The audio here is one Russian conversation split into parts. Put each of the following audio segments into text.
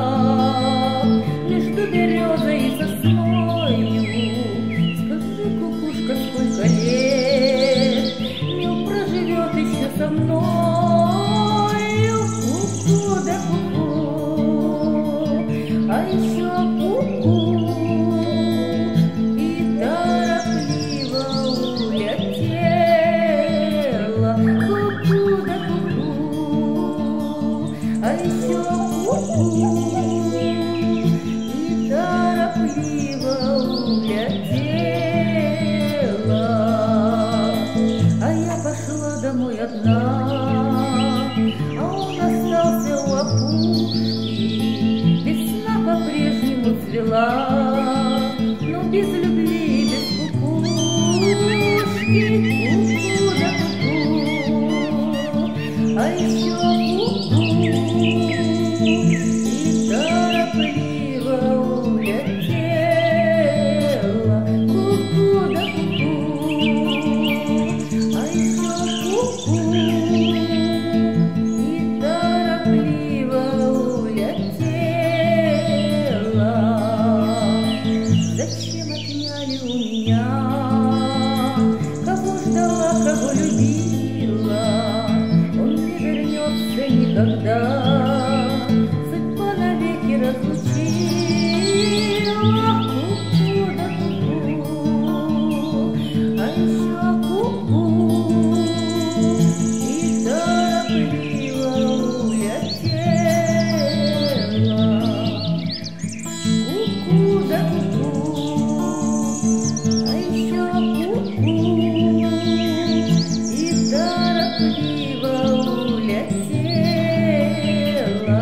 между березой и сосною. Скажи, кукушка, сколько лет Мил проживет еще со мною? Ку-ку да ку-ку, а еще ку-ку. И торопливо улетела. Ку-ку да ку-ку, а еще ку-ку. И торопливо улетела. А я пошла домой одна, а он остался у опушки. Весна по-прежнему цвела, но без любви и без кукушки. Ку-ку да ку-ку, а еще ку-ку. И торопливо улетела. Ку-ку да ку-ку, а еще ку-ку. И торопливо улетела. Зачем отняли у меня, кого ждала, кого любила? Он не вернется никогда, судьба навеки разлучила. Ку-ку да ку-ку, а еще ку-ку. И торопливо улетела. Ку-ку да ку-ку, а еще ку-ку. И торопливо улетела.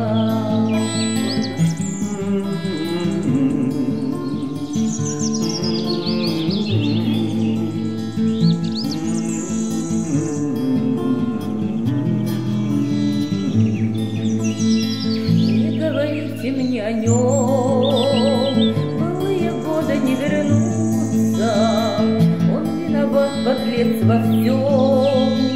Не говорите мне о нем, былые годы не вернутся. Он виноват, подлец, во всем.